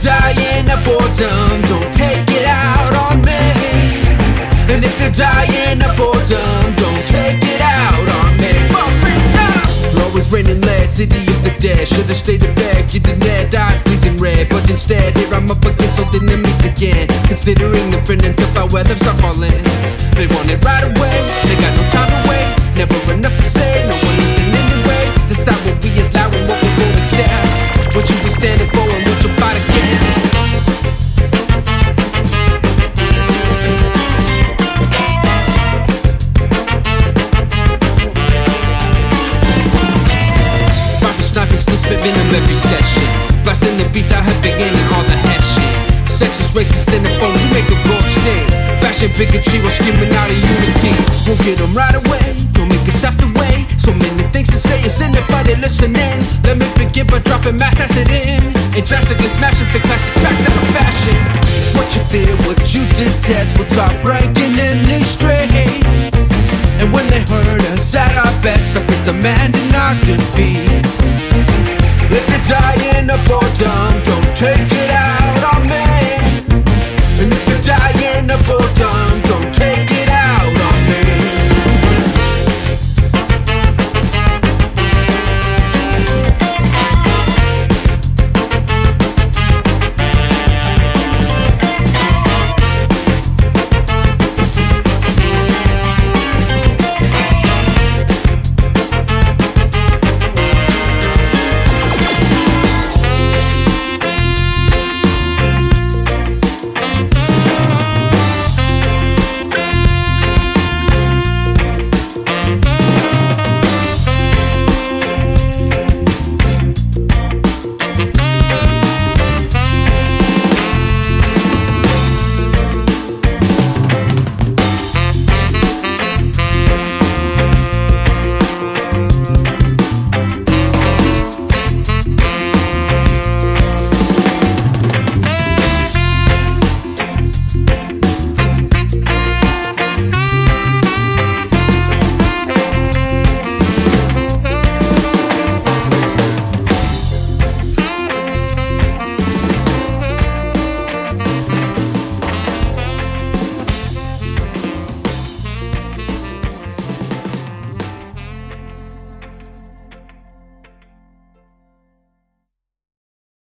dying of boredom, don't take it out on me. And if you're dying of boredom, don't take it out on me. Always raining lead, city of the dead. Should've stayed in bed, you didn't dead, eyes bleeding red. But instead, here I'm up against all the enemies again. Considering the friend until our weather's not falling. They want it right away, they got no time to wait. Never enough to say, no one listen anyway. Decide what we allow and what we won't accept. What you be standing for and what you fight against. Sniping, still spitting in every session. Blasting the beats, I have beginning all the hash shit. Sexist, racist, xenophobe, you make a bold stand. Bashing bigotry while screaming out of unity. Won't get them right away, don't make us have to wait. So many things to say, is anybody listening? Let me begin by dropping mass acid in. And drastically smashing big plastic cracks out of fashion. It's what you fear, what you detest, what's top ranking in these streets. And when they hurt us at our best, suckers demanding our defeat. If you're dying